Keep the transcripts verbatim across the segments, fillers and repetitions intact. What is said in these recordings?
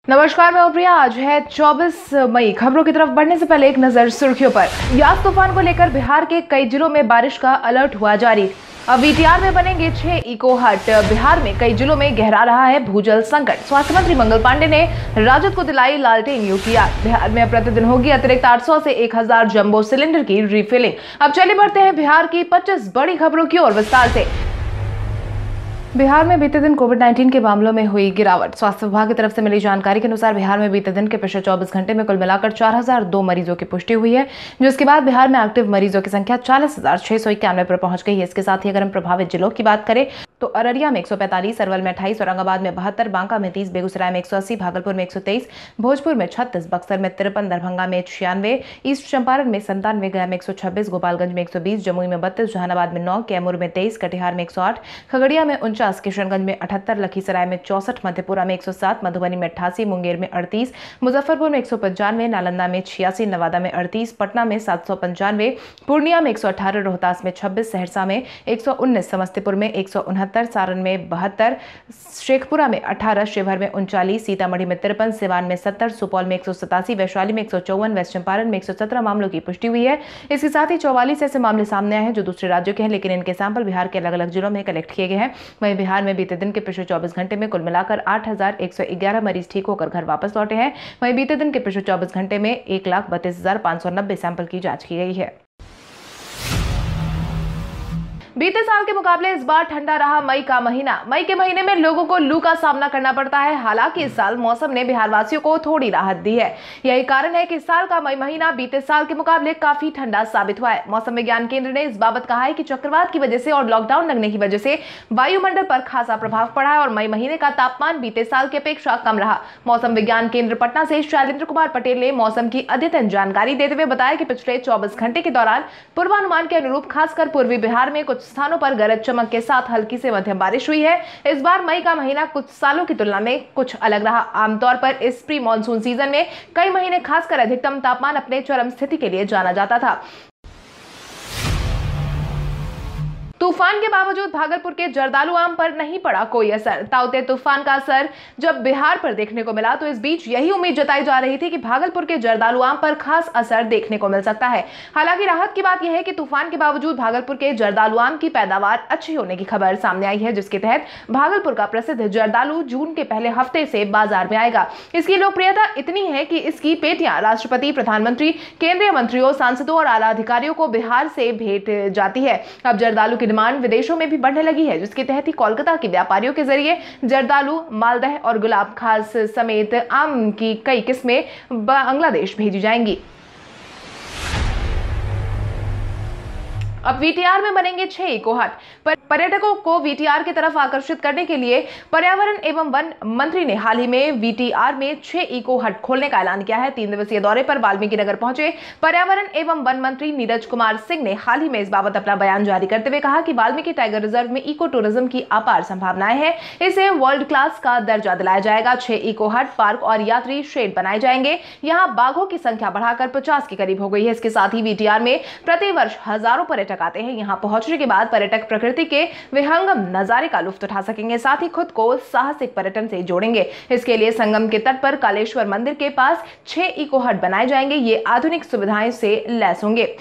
नमस्कार, मैं प्रिया। आज है चौबीस मई। खबरों की तरफ बढ़ने से पहले एक नजर सुर्खियों पर। यास तूफान को लेकर बिहार के कई जिलों में बारिश का अलर्ट हुआ जारी। अब वीटीआर में बनेंगे छह इको हट। बिहार में कई जिलों में गहरा रहा है भूजल संकट। स्वास्थ्य मंत्री मंगल पांडे ने राजद को दिलाई लालटेन यूटीआर। बिहार में प्रतिदिन होगी अतिरिक्त आठ सौ से एक हज़ार जंबो सिलेंडर की रिफिलिंग। अब चले बढ़ते हैं बिहार की पच्चीस बड़ी खबरों की ओर विस्तार से। बिहार में बीते दिन कोविड उन्नीस के मामलों में हुई गिरावट। स्वास्थ्य विभाग की तरफ से मिली जानकारी के अनुसार बिहार में बीते दिन के पिछले चौबीस घंटे में कुल मिलाकर चार हजार दो मरीजों की पुष्टि हुई है, जिसके बाद बिहार में एक्टिव मरीजों की संख्या चालीस हजार छह सौ इक्यानवे पर पहुंच गई है। इसके साथ ही अगर हम प्रभावित जिलों की बात करें तो अररिया में एक सौ पैंतालीस, अरवल में अट्ठाईस, औरंगाबाद में बहत्तर, बांका में तीस, बेगूसराय में एक सौ अस्सी, भागलपुर में एक सौ तेईस, भोजपुर में छत्तीस, बक्सर में तिरपन, दरभंगा में छियानवे, ईस्ट चंपारण में संतानवे, गया में एक सौ छब्बीस, गोपालगंज में एक सौ बीस, जमुई में बत्तीस, जहानाबाद में नौ, कैमूर में तेईस, कटिहार में एक सौ आठ, खगड़िया में उनचास, किशनगंज में अठहत्तर, लखीसराय में चौसठ, मधेपुरा में एक सौ सात, मधुबनी में अट्ठासी, मुंगेर में अड़तीस, मुजफ्फरपुर में एक सौ पंचानवे, नालंदा में छियासी, नवादा में अड़तीस, पटना में सात सौ पंचानवे, पूर्णिया में एक सौ अठारह, रोहतास में छब्बीस, सहरसा में एक सौ उन्नीस, समस्तीपुर में एक सौ उनहत्तर, सारण में बहत्तर, शेखपुरा में अठारह, शिवहर में उनचालीस, सीतामढ़ी में तिरपन, सिवान में सत्तर, सुपौल में एक सौ सतासी, वैशाली में एक सौ चौवन, वेस्ट चंपारण में एक सौ सत्रह मामलों की पुष्टि हुई है। इसके साथ ही चौवालीस ऐसे मामले सामने आए हैं जो दूसरे राज्यों के हैं, लेकिन इनके सैंपल बिहार के अलग अलग जिलों में कलेक्ट किए गए हैं। वहीं बिहार में बीते दिन के पिछले चौबीस घंटे में कुल मिलाकर आठ हजार एक सौ ग्यारह मरीज ठीक होकर घर वापस लौटे हैं। वहीं बीते दिन के पिछले चौबीस घंटे में एक लाख बत्तीस हजार पांच सौ नब्बे सैंपल की जांच की गई है। बीते साल के मुकाबले इस बार ठंडा रहा मई का महीना। मई के महीने में लोगों को लू का सामना करना पड़ता है। हालांकि इस साल मौसम ने बिहार वासियों को थोड़ी राहत दी है। यही कारण है कि इस साल का मई महीना बीते साल के मुकाबले काफी ठंडा साबित हुआ है। मौसम विज्ञान केंद्र ने इस बाबत कहा है कि चक्रवात की वजह से और लॉकडाउन लगने की वजह से वायुमंडल पर खासा प्रभाव पड़ा है और मई महीने का तापमान बीते साल की अपेक्षा कम रहा। मौसम विज्ञान केंद्र पटना से शैलेंद्र कुमार पटेल ने मौसम की अद्यतन जानकारी देते हुए बताया कि पिछले चौबीस घंटे के दौरान पूर्वानुमान के अनुरूप खासकर पूर्वी बिहार में कुछ स्थानों पर गरज चमक के साथ हल्की से मध्यम बारिश हुई है। इस बार मई का महीना कुछ सालों की तुलना में कुछ अलग रहा। आमतौर पर इस प्री मॉनसून सीजन में कई महीने खासकर अधिकतम तापमान अपने चरम स्थिति के लिए जाना जाता था। तूफान के बावजूद भागलपुर के जर्दालू आम पर नहीं पड़ा कोई असर। ताउते तूफान का असर जब बिहार पर देखने को मिला तो इस बीच यही उम्मीद जताई जा रही थी कि भागलपुर के जर्दालू आम पर खास असर देखने को मिल सकता है। हालांकि राहत की बात यह है कि तूफान के बावजूद भागलपुर के जर्दालू आम की पैदावार अच्छी होने की खबर सामने आई है, जिसके तहत भागलपुर का प्रसिद्ध जर्दालू जून के पहले हफ्ते से बाजार में आएगा। इसकी लोकप्रियता इतनी है कि इसकी पेटियां राष्ट्रपति, प्रधानमंत्री, केंद्रीय मंत्रियों, सांसदों और आला अधिकारियों को बिहार से भेंट जाती है। अब जर्दालू की डिमांड विदेशों में भी बढ़ने लगी है, जिसके तहत ही कोलकाता के व्यापारियों के जरिए जर्दालू, मालदह और गुलाब खास समेत आम की कई किस्में बांग्लादेश भेजी जाएंगी। अब वीटीआर में बनेंगे छह इको हट। पर पर्यटकों को वीटीआर की तरफ आकर्षित करने के लिए पर्यावरण एवं वन मंत्री ने हाल ही में वीटीआर में छह इको हट खोलने का ऐलान किया है। तीन दिवसीय दौरे पर वाल्मीकि नगर पहुंचे पर्यावरण एवं वन मंत्री नीरज कुमार सिंह ने हाल ही में इस बाबत अपना बयान जारी करते हुए कहा कि वाल्मीकि टाइगर रिजर्व में इको टूरिज्म की अपार संभावनाएं हैं। इसे वर्ल्ड क्लास का दर्जा दिलाया जाएगा। छह इको हट, पार्क और यात्री शेड बनाए जाएंगे। यहाँ बाघों की संख्या बढ़ाकर पचास के करीब हो गई है। इसके साथ ही वीटीआर में प्रति वर्ष हजारों पर्यटक आते हैं। यहां पहुंचने के बाद पर्यटक प्रकृति के विहंगम नजारे का लुत्फ उठा सकेंगे, साथ ही खुद को साहसिक पर्यटन से जोड़ेंगे। इसके लिए संगम के तट पर कालेश्वर मंदिर के पास छह इको हट बनाए जाएंगे। ये आधुनिक सुविधाएं से लैस होंगे।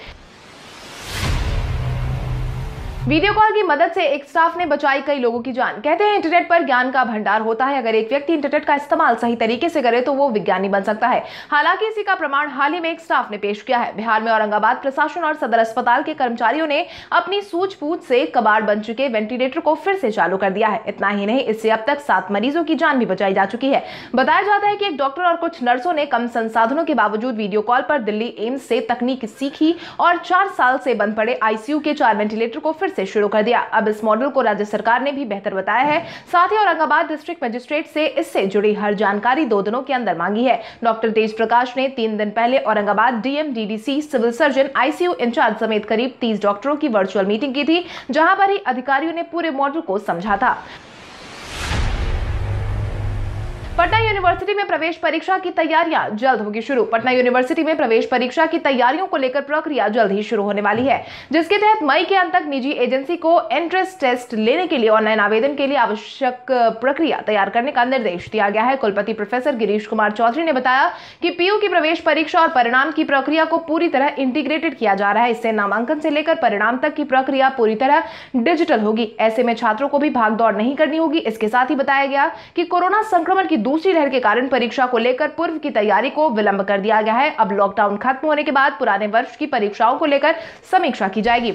वीडियो कॉल की मदद से एक स्टाफ ने बचाई कई लोगों की जान। कहते हैं इंटरनेट पर ज्ञान का भंडार होता है। अगर एक व्यक्ति इंटरनेट का इस्तेमाल सही तरीके से करे तो वो विज्ञानी बन सकता है। हालांकि इसी का प्रमाण हाल ही में एक स्टाफ ने पेश किया है। बिहार में औरंगाबाद प्रशासन और सदर अस्पताल के कर्मचारियों ने अपनी सूझबूझ से कबाड़ बन चुके वेंटिलेटर को फिर से चालू कर दिया है। इतना ही नहीं, इससे अब तक सात मरीजों की जान भी बचाई जा चुकी है। बताया जाता है कि एक डॉक्टर और कुछ नर्सों ने कम संसाधनों के बावजूद वीडियो कॉल पर दिल्ली एम्स से तकनीक सीखी और चार साल से बंद पड़े आईसीयू के चार वेंटिलेटर को फिर से शुरू कर दिया। अब इस मॉडल को राज्य सरकार ने भी बेहतर बताया है। साथ ही औरंगाबाद डिस्ट्रिक्ट मजिस्ट्रेट से इससे जुड़ी हर जानकारी दो दिनों के अंदर मांगी है। डॉक्टर तेज प्रकाश ने तीन दिन पहले Aurangabad DM, DDC, civil surgeon, ICU incharge समेत करीब तीस डॉक्टरों की वर्चुअल मीटिंग की थी, जहां पर ही अधिकारियों ने पूरे मॉडल को समझा था। पटना यूनिवर्सिटी में प्रवेश परीक्षा की तैयारियां जल्द होगी शुरू। पटना यूनिवर्सिटी में प्रवेश परीक्षा की तैयारियों को लेकर प्रक्रिया जल्द ही शुरू होने वाली है, जिसके तहत मई के अंत तक निजी एजेंसी को एंट्रेंस टेस्ट लेने के लिए ऑनलाइन आवेदन के लिए आवश्यक प्रक्रिया तैयार करने का निर्देश दिया गया है। कुलपति प्रोफेसर गिरीश कुमार चौधरी ने बताया कि पीयू की प्रवेश परीक्षा और परिणाम की प्रक्रिया को पूरी तरह इंटीग्रेटेड किया जा रहा है। इससे नामांकन से लेकर परिणाम तक की प्रक्रिया पूरी तरह डिजिटल होगी। ऐसे में छात्रों को भी भागदौड़ नहीं करनी होगी। इसके साथ ही बताया गया कि कोरोना संक्रमण की दूसरी लहर के कारण परीक्षा को लेकर पूर्व की तैयारी को विलंब कर दिया गया है। अब लॉकडाउन खत्म होने के बाद पुराने वर्ष की परीक्षाओं को लेकर समीक्षा की जाएगी।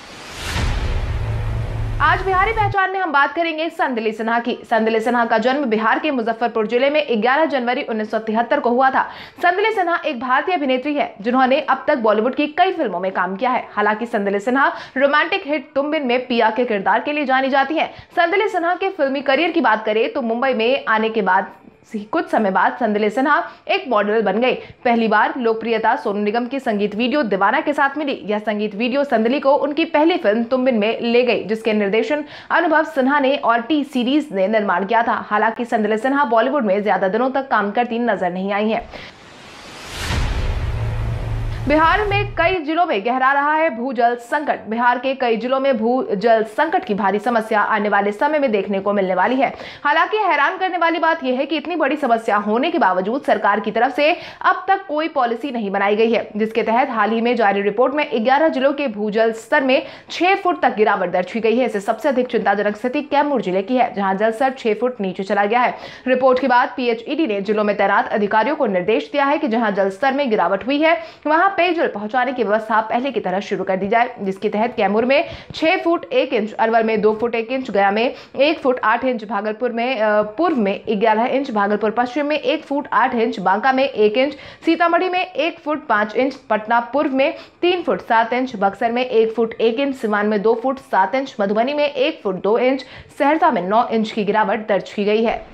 आज बिहारी पहचान में हम बात करेंगे संदली सिन्हा की। संदली सिन्हा का जन्म बिहार के मुजफ्फरपुर जिले में ग्यारह जनवरी उन्नीस सौ तिहत्तर को हुआ था। संदली सिन्हा एक भारतीय अभिनेत्री है जिन्होंने अब तक बॉलीवुड की कई फिल्मों में काम किया है। हालांकि संदली सिन्हा रोमांटिक हिट तुम बिन में पिया के किरदार के लिए जानी जाती है। संदली सिन्हा के फिल्मी करियर की बात करें तो मुंबई में आने के बाद कुछ समय बाद संदली सिन्हा एक मॉडल बन गई। पहली बार लोकप्रियता सोनू निगम की संगीत वीडियो दीवाना के साथ मिली। यह संगीत वीडियो संदली को उनकी पहली फिल्म तुम बिन में ले गई, जिसके निर्देशन अनुभव सिन्हा ने और टी सीरीज ने निर्माण किया था। हालांकि संदली सिन्हा बॉलीवुड में ज्यादा दिनों तक काम करती नजर नहीं आई है। बिहार में कई जिलों में गहरा रहा है भूजल संकट। बिहार के कई जिलों में भूजल संकट की भारी समस्या आने वाले समय में देखने को मिलने वाली है। हालांकि हैरान करने वाली बात यह है कि इतनी बड़ी समस्या होने के बावजूद सरकार की तरफ से अब तक कोई पॉलिसी नहीं बनाई गई है, जिसके तहत हाल ही में जारी रिपोर्ट में ग्यारह जिलों के भूजल स्तर में छह फुट तक गिरावट दर्ज की गई है। इससे सबसे अधिक चिंताजनक स्थिति कैमूर जिले की है, जहां जल स्तर छह फुट नीचे चला गया है। रिपोर्ट के बाद पीएचईडी ने जिलों में तैनात अधिकारियों को निर्देश दिया है कि जहां जल स्तर में गिरावट हुई है वहां पेयजल पहुंचाने की व्यवस्था पहले की तरह शुरू कर दी जाए, जिसके तहत कैमूर में छह फुट एक इंच, अरवल में दो फुट एक इंच, गया में एक फुट आठ इंच, भागलपुर में पूर्व में ग्यारह इंच, भागलपुर पश्चिम में एक फुट आठ इंच, बांका में एक इंच, सीतामढ़ी में एक फुट पांच इंच, पटना पूर्व में तीन फुट सात इंच, बक्सर में एक फुट एक इंच, सिवान में दो फुट सात इंच, मधुबनी में एक फुट दो इंच, सहरसा में नौ इंच की गिरावट दर्ज की गई है।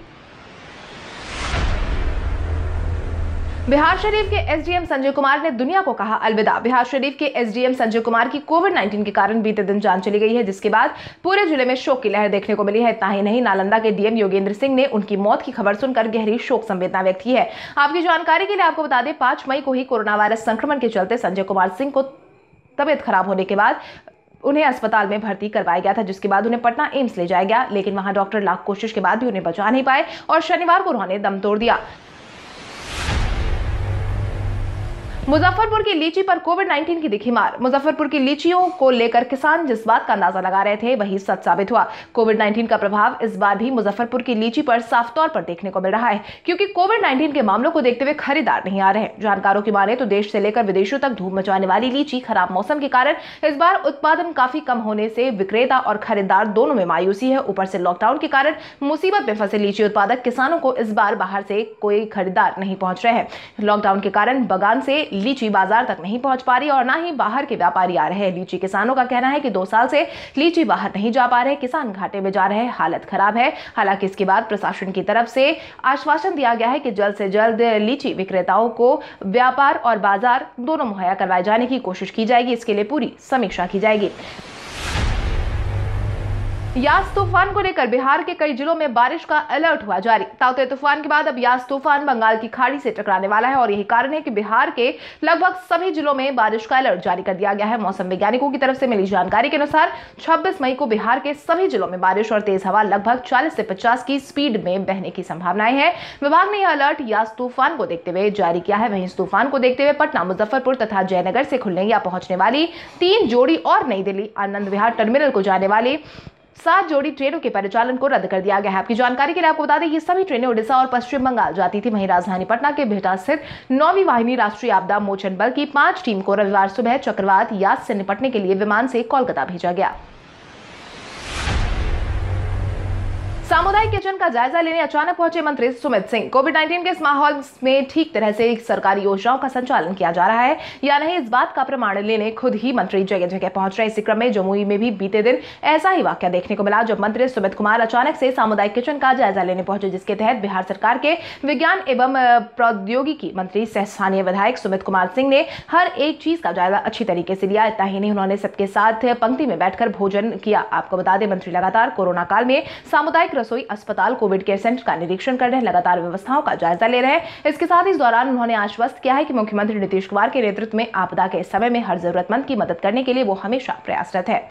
बिहार शरीफ के एसडीएम संजय कुमार ने दुनिया को कहा अलविदा। बिहार शरीफ के एसडीएम संजय कुमार की कोविड उन्नीस के कारण बीते दिन जान चली गई है, जिसके बाद पूरे जिले में शोक की लहर देखने को मिली है। इतना ही नहीं, नालंदा के डीएम योगेंद्र सिंह ने उनकी मौत की खबर सुनकर गहरी शोक संवेदना व्यक्त की है। आपकी जानकारी के लिए आपको बता दें, पांच मई को ही कोरोना वायरस संक्रमण के चलते संजय कुमार सिंह को तबियत खराब होने के बाद उन्हें अस्पताल में भर्ती करवाया गया था, जिसके बाद उन्हें पटना एम्स ले जाया गया, लेकिन वहां डॉक्टर लाख कोशिश के बाद भी उन्हें बचा नहीं पाए और शनिवार को उन्होंने दम तोड़ दिया। मुजफ्फरपुर की लीची पर कोविड उन्नीस की दिखी मार। मुजफ्फरपुर की लीचियों को लेकर किसान जिस बात का अंदाजा लगा रहे थे वही सच साबित हुआ। कोविड उन्नीस का प्रभाव इस बार भी मुजफ्फरपुर की लीची पर साफ तौर पर देखने को मिल रहा है, क्योंकि कोविड उन्नीस के मामलों को देखते हुए खरीदार नहीं आ रहे हैं। जानकारों की माने तो देश से लेकर विदेशों तक धूम मचाने वाली लीची खराब मौसम के कारण इस बार उत्पादन काफी कम होने से विक्रेता और खरीदार दोनों में मायूसी है। ऊपर से लॉकडाउन के कारण मुसीबत में फंसे लीची उत्पादक किसानों को इस बार बाहर से कोई खरीदार नहीं पहुंच रहे हैं। लॉकडाउन के कारण बगान से लीची बाजार तक नहीं पहुंच पा रही और ना ही बाहर के व्यापारी आ रहे हैं। लीची किसानों का कहना है कि दो साल से लीची बाहर नहीं जा पा रहे, किसान घाटे में जा रहे हैं, हालत खराब है। हालांकि इसके बाद प्रशासन की तरफ से आश्वासन दिया गया है कि जल्द से जल्द लीची विक्रेताओं को व्यापार और बाजार दोनों मुहैया करवाए जाने की कोशिश की जाएगी। इसके लिए पूरी समीक्षा की जाएगी। यास तूफान को लेकर बिहार के कई जिलों में बारिश का अलर्ट हुआ जारी। ताउते तूफान के बाद अब यास तूफान बंगाल की खाड़ी से टकराने वाला है और यही कारण है कि बिहार के लगभग सभी जिलों में बारिश का अलर्ट जारी कर दिया गया है। मौसम वैज्ञानिकों की तरफ से मिली जानकारी के अनुसार छब्बीस मई को बिहार के सभी जिलों में बारिश और तेज हवा लगभग चालीस से पचास की स्पीड में बहने की संभावनाएं है। विभाग ने यह अलर्ट यास तूफान को देखते हुए जारी किया है। वहीं इस तूफान को देखते हुए पटना, मुजफ्फरपुर तथा जयनगर से खुलने या पहुंचने वाली तीन जोड़ी और नई दिल्ली आनंद विहार टर्मिनल को जाने वाली सात जोड़ी ट्रेनों के परिचालन को रद्द कर दिया गया है। आपकी जानकारी के लिए आपको बता दें, ये सभी ट्रेनें उड़ीसा और पश्चिम बंगाल जाती थी। वहीं राजधानी पटना के बिहटा स्थित नौवीं वाहिनी राष्ट्रीय आपदा मोचन बल की पांच टीम को रविवार सुबह चक्रवात यास से निपटने के लिए विमान से कोलकाता भेजा गया। सामुदायिक किचन का जायजा लेने अचानक पहुंचे मंत्री सुमित सिंह। कोविड उन्नीस के इस माहौल में ठीक तरह से सरकारी योजनाओं का संचालन किया जा रहा है या नहीं, इस बात का प्रमाण लेने खुद ही मंत्री जगह जगह पहुंच रहे। इसी क्रम में जमुई में भी बीते दिन ऐसा ही वाकया देखने को मिला, जब मंत्री सुमित कुमार अचानक से सामुदायिक किचन का जायजा लेने पहुंचे, जिसके तहत बिहार सरकार के विज्ञान एवं प्रौद्योगिकी मंत्री सह स्थानीय विधायक सुमित कुमार सिंह ने हर एक चीज का जायजा अच्छी तरीके से लिया। इतना ही नहीं, उन्होंने सबके साथ पंक्ति में बैठकर भोजन किया। आपको बता दें, मंत्री लगातार कोरोना काल में सामुदायिक रसोई अस्पताल, कोविड केयर सेंटर का निरीक्षण कर रहे हैं, लगातार व्यवस्थाओं का जायजा ले रहे हैं। इसके साथ इस दौरान उन्होंने आश्वस्त किया है कि मुख्यमंत्री नीतीश कुमार के नेतृत्व में आपदा के समय में हर जरूरतमंद की मदद करने के लिए वो हमेशा प्रयासरत है।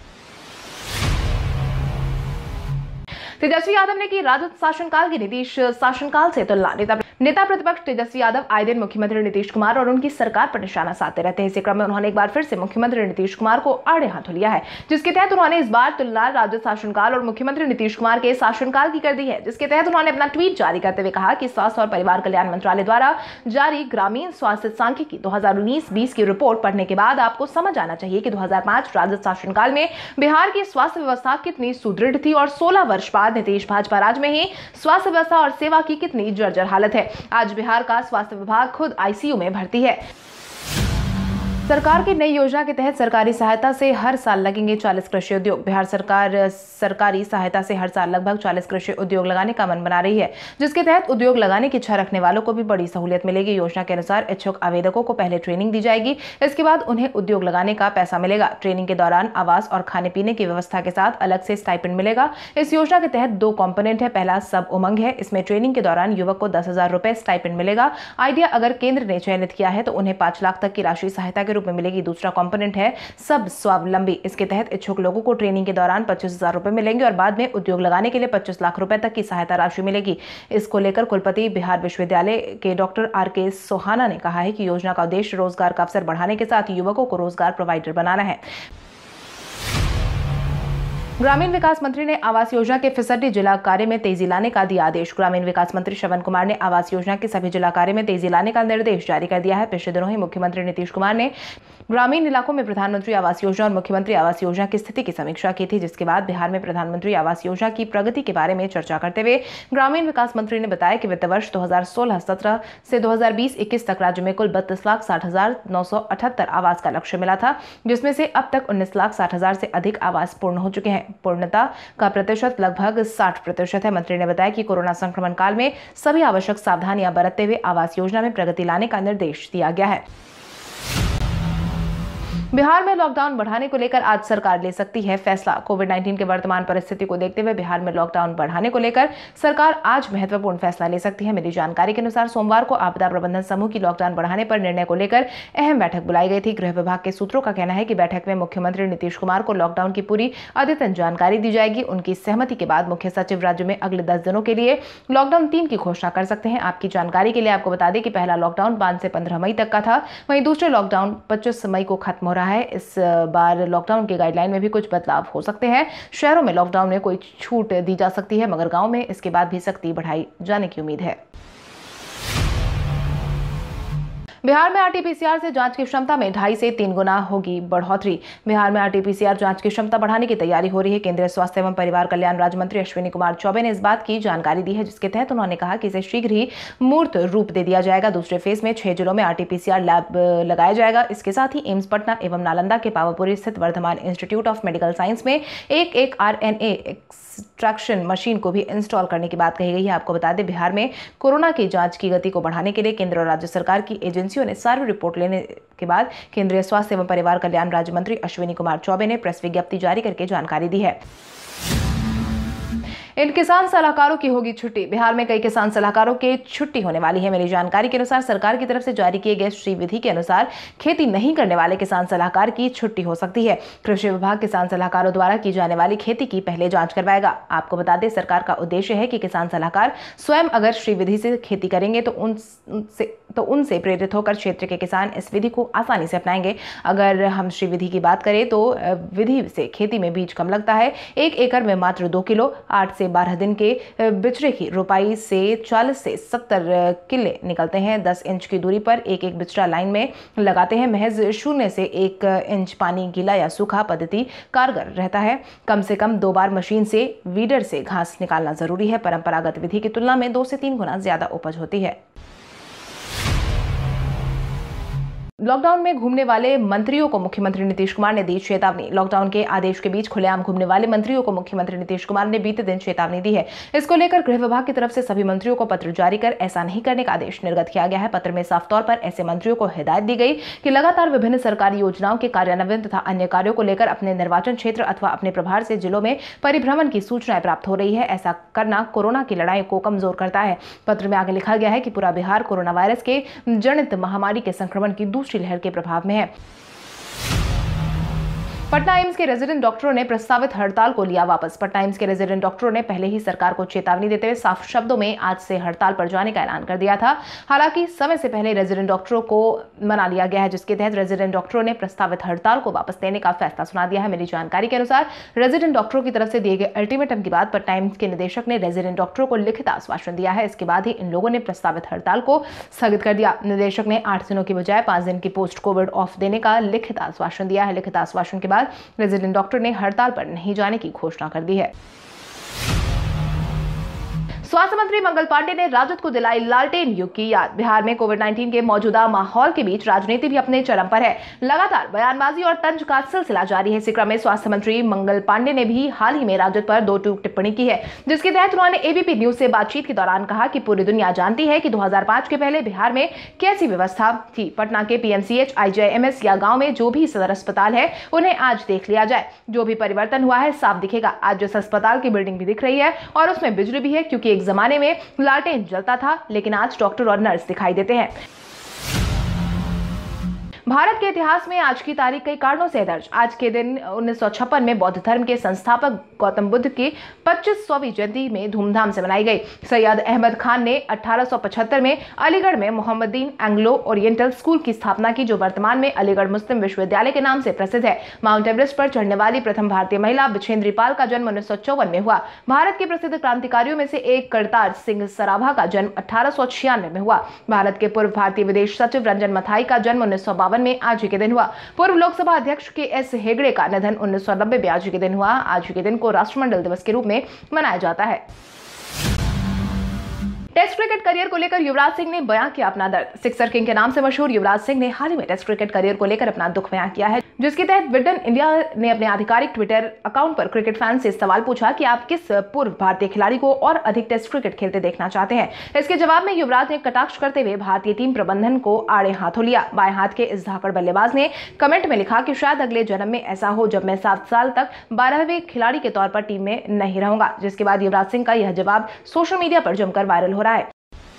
तेजस्वी यादव ने की राजद शासनकाल की नीतीश शासनकाल से तुलना। नेता नेता प्रतिपक्ष तेजस्वी यादव आए दिन मुख्यमंत्री नीतीश कुमार और उनकी सरकार पर निशाना साधते रहते हैं। इसी क्रम में उन्होंने एक बार फिर से मुख्यमंत्री नीतीश कुमार को आड़े हाथों लिया है, जिसके तहत उन्होंने इस बार तुलना राजद शासनकाल और मुख्यमंत्री नीतीश कुमार के शासनकाल की कर दी है। जिसके तहत उन्होंने अपना ट्वीट जारी करते हुए कहा कि स्वास्थ्य और परिवार कल्याण मंत्रालय द्वारा जारी ग्रामीण स्वास्थ्य सांख्यिकी दो हजार उन्नीस बीस की रिपोर्ट पढ़ने के बाद आपको समझ आना चाहिए कि दो हजार पांच राजद शासनकाल में बिहार की स्वास्थ्य व्यवस्था कितनी सुदृढ़ थी और सोलह वर्ष बाद नीतीश भाजपा राज में ही स्वास्थ्य व्यवस्था और सेवा की कितनी जर्जर हालत है। आज बिहार का स्वास्थ्य विभाग खुद आईसीयू में भर्ती है। सरकार की नई योजना के तहत सरकारी सहायता से हर साल लगेंगे चालीस कृषि उद्योग। बिहार सरकार सरकारी सहायता से हर साल लगभग चालीस कृषि उद्योग लगाने का मन बना रही है, जिसके तहत उद्योग लगाने की इच्छा रखने वालों को भी बड़ी सहूलियत मिलेगी। योजना के अनुसार इच्छुक आवेदकों को पहले ट्रेनिंग दी जाएगी, इसके बाद उन्हें उद्योग लगाने का पैसा मिलेगा। ट्रेनिंग के दौरान आवास और खाने पीने की व्यवस्था के साथ अलग से स्टाइपेंड मिलेगा। इस योजना के तहत दो कॉम्पोनेंट है। पहला सब उमंग है, इसमें ट्रेनिंग के दौरान युवक को दस हजार रुपए स्टाइपेंड मिलेगा। आइडिया अगर केंद्र ने चयनित किया है तो उन्हें पांच लाख तक की राशि सहायता के रूप में मिलेगी। दूसरा कंपोनेंट है सब स्वावलंबी। इसके तहत इच्छुक लोगों को ट्रेनिंग के दौरान पच्चीस हजार रुपए मिलेंगे और बाद में उद्योग लगाने के लिए पच्चीस लाख रुपए तक की सहायता राशि मिलेगी। इसको लेकर कुलपति बिहार विश्वविद्यालय के डॉक्टर आर के सोहाना ने कहा है कि योजना का उद्देश्य रोजगार का अवसर बढ़ाने के साथ युवकों को रोजगार प्रोवाइडर बनाना है। ग्रामीण विकास मंत्री ने आवास योजना के फिसड्डी जिला कार्य में तेजी लाने का दिया आदेश। ग्रामीण विकास मंत्री श्रवण कुमार ने आवास योजना के सभी जिला कार्य में तेजी लाने का निर्देश जारी कर दिया है। पिछले दिनों ही मुख्यमंत्री नीतीश कुमार ने ग्रामीण इलाकों में प्रधानमंत्री आवास योजना और मुख्यमंत्री आवास योजना की स्थिति की समीक्षा की थी, जिसके बाद बिहार में प्रधानमंत्री आवास योजना की प्रगति के बारे में चर्चा करते हुए ग्रामीण विकास मंत्री ने बताया कि वित्त वर्ष दो हजार सोलह सत्रह से दो हजार बीस इक्कीस तक राज्य में कुल बत्तीस लाख साठ हजार नौ सौ अठहत्तर आवास का लक्ष्य मिला था, जिसमें से अब तक उन्नीस लाख साठ हजार से अधिक आवास पूर्ण हो चुके हैं। पूर्णता का प्रतिशत लगभग साठ प्रतिशत है। मंत्री ने बताया कि कोरोना संक्रमण काल में सभी आवश्यक सावधानियां बरतते हुए आवास योजना में प्रगति लाने का निर्देश दिया गया है। बिहार में लॉकडाउन बढ़ाने को लेकर आज सरकार ले सकती है फैसला। कोविड उन्नीस के वर्तमान परिस्थिति को देखते हुए बिहार में लॉकडाउन बढ़ाने को लेकर सरकार आज महत्वपूर्ण फैसला ले सकती है। मिली जानकारी के अनुसार सोमवार को आपदा प्रबंधन समूह की लॉकडाउन बढ़ाने पर निर्णय को लेकर अहम बैठक बुलाई गई थी। गृह विभाग के सूत्रों का कहना है कि बैठक में मुख्यमंत्री नीतीश कुमार को लॉकडाउन की पूरी अद्यतन जानकारी दी जाएगी। उनकी सहमति के बाद मुख्य सचिव राज्य में अगले दस दिनों के लिए लॉकडाउन तीन की घोषणा कर सकते हैं। आपकी जानकारी के लिए आपको बता दें कि पहला लॉकडाउन पांच से पंद्रह मई तक का था, वहीं दूसरे लॉकडाउन पच्चीस मई को खत्म हो रहा है। इस बार लॉकडाउन के गाइडलाइन में भी कुछ बदलाव हो सकते हैं। शहरों में लॉकडाउन में कोई छूट दी जा सकती है, मगर गांव में इसके बाद भी सख्ती बढ़ाई जाने की उम्मीद है। बिहार में आरटीपीसीआर से जांच की क्षमता में ढाई से तीन गुना होगी बढ़ोतरी। बिहार में आरटीपीसीआर जांच की क्षमता बढ़ाने की तैयारी हो रही है। केंद्रीय स्वास्थ्य एवं परिवार कल्याण राज्य मंत्री अश्विनी कुमार चौबे ने इस बात की जानकारी दी है, जिसके तहत उन्होंने कहा कि इसे शीघ्र ही मूर्त रूप दे दिया जाएगा। दूसरे फेज में छह जिलों में आरटीपीसीआर लैब लगाया जाएगा। इसके साथ ही एम्स पटना एवं नालंदा के पावापुरी स्थित Vardhman institute of medical science में एक एक आरएनए एक्सट्रैक्शन मशीन को भी इंस्टॉल करने की बात कही गई है। आपको बता दें, बिहार में कोरोना की जांच की गति को बढ़ाने के लिए केंद्र और राज्य सरकार की एजेंसियों ने सारी रिपोर्ट लेने के बाद केंद्रीय स्वास्थ्य एवं परिवार कल्याण राज्य मंत्री अश्विनी कुमार चौबे ने प्रेस विज्ञप्ति जारी करके जानकारी दी है। इन किसान सलाहकारों की होगी छुट्टी। बिहार में कई किसान सलाहकारों की छुट्टी होने वाली है। मिली जानकारी के अनुसार सरकार की तरफ से जारी किए गए श्री विधि के अनुसार खेती नहीं करने वाले किसान सलाहकार की छुट्टी हो सकती है। कृषि विभाग किसान सलाहकारों द्वारा की जाने वाली खेती की पहले जांच करवाएगा। आपको बता दें, सरकार का उद्देश्य है कि किसान सलाहकार स्वयं अगर श्री विधि से खेती करेंगे तो उनसे तो उनसे प्रेरित होकर क्षेत्र के किसान इस विधि को आसानी से अपनाएंगे। अगर हम श्री विधि की बात करें तो विधि से खेती में बीज कम लगता है। एक एकड़ में मात्र दो किलो आठ से बारह दिन के बिचड़े की रोपाई से चालीस से सत्तर किले निकलते हैं। दस इंच की दूरी पर एक एक बिचड़ा लाइन में लगाते हैं। महज शून्य से एक इंच पानी गीला या सूखा पद्धति कारगर रहता है। कम से कम दो बार मशीन से वीडर से घास निकालना जरूरी है। परंपरागत विधि की तुलना में दो से तीन गुना ज्यादा उपज होती है। लॉकडाउन में घूमने वाले मंत्रियों को मुख्यमंत्री नीतीश कुमार ने दी चेतावनी। लॉकडाउन के आदेश के बीच खुलेआम घूमने वाले मंत्रियों को मुख्यमंत्री नीतीश कुमार ने बीते दिन चेतावनी दी है। इसको लेकर गृह विभाग की तरफ से सभी मंत्रियों को पत्र जारी कर ऐसा नहीं करने का आदेश निर्गत किया गया है। पत्र में साफ तौर पर ऐसे मंत्रियों को हिदायत दी गई कि लगातार विभिन्न सरकारी योजनाओं के कार्यान्वयन तथा अन्य कार्यों को लेकर अपने निर्वाचन क्षेत्र अथवा अपने प्रभार से जिलों में परिभ्रमण की सूचनाएं प्राप्त हो रही है। ऐसा करना कोरोना की लड़ाई को कमजोर करता है। पत्र में आगे लिखा गया है कि पूरा बिहार कोरोना वायरस के जनित महामारी के संक्रमण की दूसरी लहर के प्रभाव में है। पटना एम्स के रेजिडेंट डॉक्टरों ने प्रस्तावित हड़ताल को लिया वापस। पटना एम्स के रेजिडेंट डॉक्टरों ने पहले ही सरकार को चेतावनी देते हुए साफ शब्दों में आज से हड़ताल पर जाने का ऐलान कर दिया था। हालांकि समय से पहले रेजिडेंट डॉक्टरों को मना लिया गया है, जिसके तहत रेजिडेंट डॉक्टरों ने प्रस्तावित हड़ताल को वापस लेने का फैसला सुना दिया है। मिली जानकारी के अनुसार रेजिडेंट डॉक्टरों की तरफ से दिए गए अल्टीमेटम के बाद पटना एम्स के निदेशक ने रेजिडेंट डॉक्टरों को लिखित आश्वासन दिया है। इसके बाद ही इन लोगों ने प्रस्तावित हड़ताल को स्थगित कर दिया। निदेशक ने आठ दिनों की बजाय पांच दिन की पोस्ट कोविड ऑफ देने का लिखित आश्वासन दिया है। लिखित आश्वासन के बाद रेजिडेंट डॉक्टर ने हड़ताल पर नहीं जाने की घोषणा कर दी है। स्वास्थ्य मंत्री मंगल पांडे ने राजद को दिलाई लालटेन युग की याद। बिहार में कोविड उन्नीस के मौजूदा माहौल के बीच राजनीति भी अपने चरम पर है। लगातार बयानबाजी और तंज का सिलसिला जारी है। इसी क्रम में स्वास्थ्य मंत्री मंगल पांडे ने भी हाल ही में राजद पर दो टूक टिप्पणी की है, जिसके तहत उन्होंने एबीपी न्यूज से बातचीत के दौरान कहा कि पूरी दुनिया जानती है कि दो हज़ार पाँच के पहले बिहार में कैसी व्यवस्था थी। पटना के पीएमसीएच, आईजीआईएमएस या गांव में जो भी सदर अस्पताल है उन्हें आज देख लिया जाए। जो भी परिवर्तन हुआ है साफ दिखेगा। आज जिस अस्पताल की बिल्डिंग भी दिख रही है और उसमें बिजली भी है, क्योंकि एक जमाने में लालटेन जलता था, लेकिन आज डॉक्टर और नर्स दिखाई देते हैं। भारत के इतिहास में आज की तारीख कई कारणों से दर्ज। आज के दिन उन्नीस सौ छप्पन में बौद्ध धर्म के संस्थापक गौतम बुद्ध की पच्चीसवीं जयंती में धूमधाम से मनाई गई। सैयद अहमद खान ने अठारह सौ पचहत्तर में अलीगढ़ में मोहम्मदीन एंग्लो ओरिएंटल स्कूल की स्थापना की, जो वर्तमान में अलीगढ़ मुस्लिम विश्वविद्यालय के नाम से प्रसिद्ध है। माउंट एवरेस्ट पर चढ़ने वाली प्रथम भारतीय महिला बिछेंद्री पाल का जन्म उन्नीस सौ चौवन में हुआ। भारत के प्रसिद्ध क्रांतिकारियों में से एक करतार सिंह सराभा का जन्म अठारह सौ छियानवे में हुआ। भारत के पूर्व भारतीय विदेश सचिव रंजन मथाई का जन्म उन्नीस सौ बावन में आज ही के दिन हुआ। पूर्व लोकसभा अध्यक्ष के एस हेगड़े का निधन उन्नीस सौ नब्बे में आज ही के दिन हुआ। आज ही के दिन को राष्ट्रमंडल दिवस के रूप में मनाया जाता है। टेस्ट क्रिकेट करियर को लेकर युवराज सिंह ने बयां किया अपना दर्द। सिक्सर किंग के नाम से मशहूर युवराज सिंह ने हाल ही में टेस्ट क्रिकेट करियर को लेकर अपना दुख बयां किया है, जिसके तहत विडन इंडिया ने अपने आधिकारिक ट्विटर अकाउंट पर क्रिकेट फैन से सवाल पूछा कि आप किस पूर्व भारतीय खिलाड़ी को और अधिक टेस्ट क्रिकेट खेलते देखना चाहते हैं। इसके जवाब में युवराज ने कटाक्ष करते हुए भारतीय टीम प्रबंधन को आड़े हाथों लिया। बाएं हाथ के इस धाकड़ बल्लेबाज ने कमेंट में लिखा कि शायद अगले जन्म में ऐसा हो जब मैं सात साल तक बारहवें खिलाड़ी के तौर पर टीम में नहीं रहूंगा। जिसके बाद युवराज सिंह का यह जवाब सोशल मीडिया पर जमकर वायरल हो रहा है।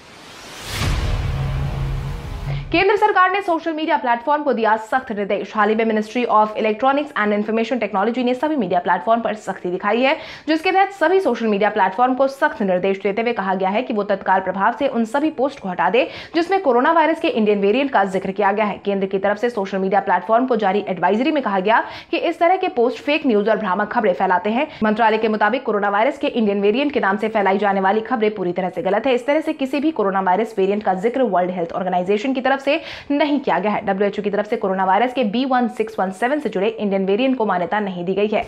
केंद्र सरकार ने सोशल मीडिया प्लेटफॉर्म को दिया सख्त निर्देश। हाल ही में ministry of electronics and information technology ने सभी मीडिया प्लेटफॉर्म पर सख्ती दिखाई है, जिसके तहत सभी सोशल मीडिया प्लेटफॉर्म को सख्त निर्देश देते हुए कहा गया है कि वो तत्काल प्रभाव से उन सभी पोस्ट को हटा दे जिसमें कोरोना वायरस के इंडियन वेरिएंट का जिक्र किया गया है। केंद्र की तरफ से सोशल मीडिया प्लेटफॉर्म को जारी एडवाइजरी में कहा गया कि इस तरह के पोस्ट फेक न्यूज और भ्रामक खबरें फैलाते हैं। मंत्रालय के मुताबिक कोरोना वायरस के इंडियन वेरिएंट के नाम से फैलाई जाने वाली खबरें पूरी तरह से गलत है। इस तरह से किसी भी कोरोना वायरस वेरिएंट का जिक्र वर्ल्ड हेल्थ ऑर्गेनाइजेशन की तरफ से नहीं किया गया है। डब्ल्यूएचओ की तरफ से कोरोना वायरस के B one six one seven से जुड़े इंडियन वेरिएंट को मान्यता नहीं दी गई है।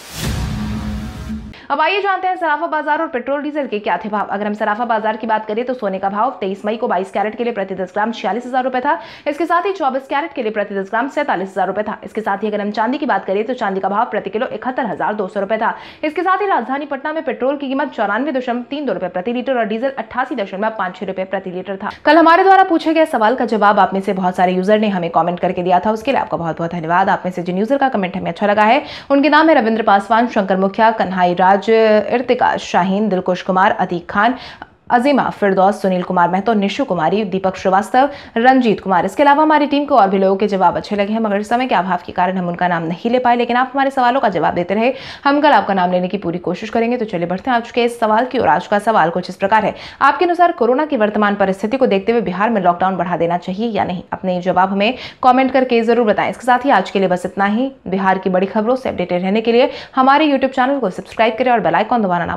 अब आइए जानते हैं सराफा बाजार और पेट्रोल डीजल के क्या थे भाव। अगर हम सराफा बाजार की बात करें तो सोने का भाव तेईस मई को बाईस कैरेट के लिए प्रति दस ग्राम छियालीस हजार रुपए था। इसके साथ ही चौबीस कैरेट के लिए प्रति दस ग्राम सैंतालीस हजार रुपए था। इसके साथ ही अगर हम चांदी की बात करें तो चांदी का भाव प्रति किलो इकहत्तर हजार दो सौ रुपए था। इसके साथ ही राजधानी पटना में पेट्रोल की कीमत चौरानवे दशमलव तीन दो रुपए प्रति लीटर और डीजल अट्ठासी दशमलव पांच छह रुपए प्रति लीटर था। कल हमारे द्वारा पूछे गए सवाल का जवाब आप में से बहुत सारे यूजर ने हमें कॉमेंट करके दिया था, उसके लिए आपका बहुत बहुत धन्यवाद। आप में से जिन यूजर का कमेंट हमें अच्छा लगा है उनके नाम है रविंद्र पासवान, शंकर मुखिया, कन्हाई राज, इर्तिका शाहीन, दिलकुश कुमार, अतीक खान, अजीमा, फिरदौस, सुनील कुमार महतो, निशु कुमारी, दीपक श्रीवास्तव, रंजीत कुमार। इसके अलावा हमारी टीम को और भी लोगों के जवाब अच्छे लगे हैं, मगर समय के अभाव के कारण हम उनका नाम नहीं ले पाए, लेकिन आप हमारे सवालों का जवाब देते रहे। हम कल आपका नाम लेने की पूरी कोशिश करेंगे। तो चलिए बढ़ते हैं आज के इस सवाल की ओर। आज का सवाल कुछ इस प्रकार है, आपके अनुसार कोरोना की वर्तमान परिस्थिति को देखते हुए बिहार में लॉकडाउन बढ़ा देना चाहिए या नहीं? अपने जवाब हमें कॉमेंट करके जरूर बताएं। इसके साथ ही आज के लिए बस इतना ही। बिहार की बड़ी खबरों से अपडेटेड रहने के लिए हमारे यूट्यूब चैनल को सब्सक्राइब करें और बेल आइकॉन दबाना ना